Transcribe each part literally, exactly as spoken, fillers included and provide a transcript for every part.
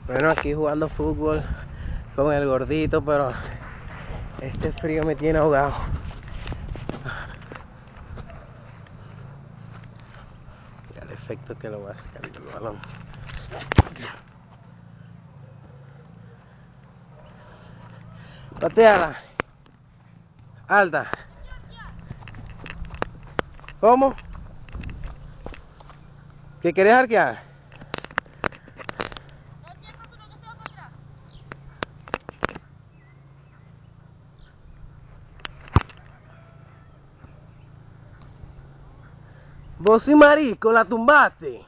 Bueno, aquí jugando fútbol con el gordito, pero este frío me tiene ahogado. Mira el efecto que lo va a sacar el balón. Pateala. Alta. ¿Cómo? ¿Qué querés arquear? Vos y marisco, la tumbaste.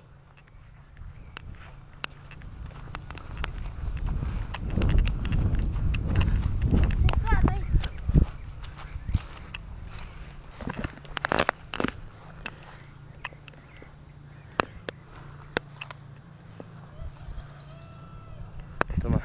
Toma.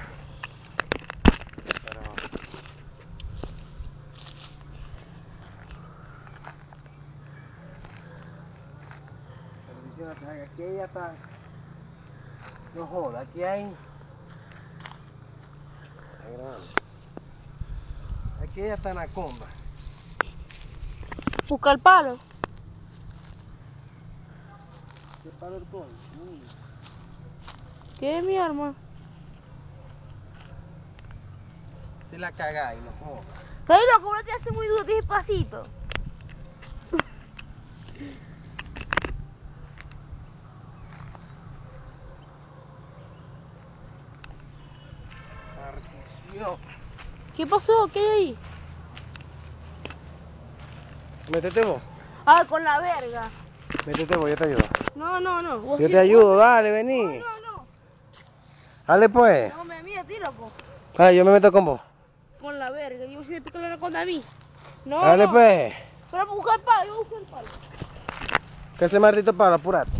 Pero aquí ya está. No joda, aquí hay. Aquí ya está anaconda. Busca el palo. ¿Qué palo el coño? Mm. ¿Qué es mi arma? Si la cagáis, no joda. ¿Sabes loco? Uno te hace muy duro, te despacito. Partición. ¿Qué pasó? ¿Qué hay ahí? Métete vos. Ah, con la verga. Métete vos, yo te ayudo. No, no, no. Vos Yo sí- te ayudo, vos- dale, vení. No, no, no. Dale pues. No, me mía, tira, po. Ah, yo me meto con vos. Con la verga. Yo si me pica la anaconda a mí. No, Dale no. pues. Pero para buscar el palo, yo busco el palo. Que ese maldito palo, apurate.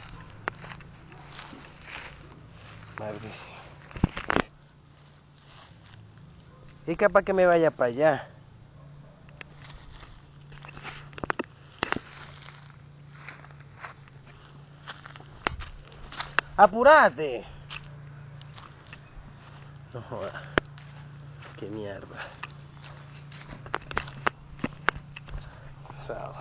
Maldición. Y capaz que me vaya para allá. Apurate. No jodas. Qué mierda. Pesado.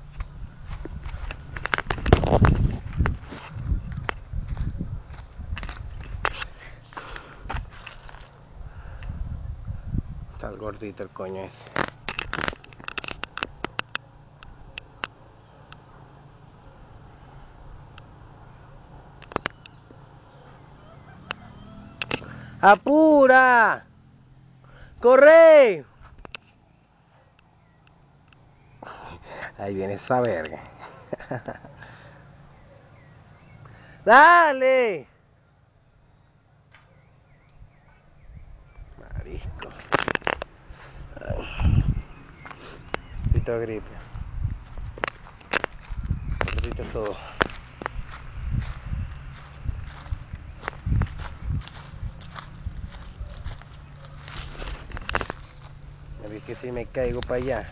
Está el gordito el coño ese. ¡Apura! ¡Corre! Ahí viene esa verga. ¡Dale! Marisco. Grito, grito. Grito todo. Me vi que si me caigo para allá.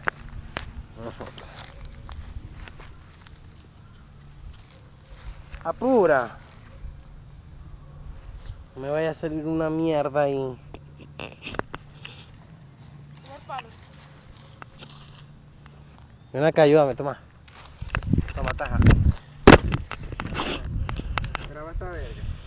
Apura. Me vaya a salir una mierda ahí. Con el palo. Ven acá, ayúdame, toma. Toma, taja. Graba esta verga.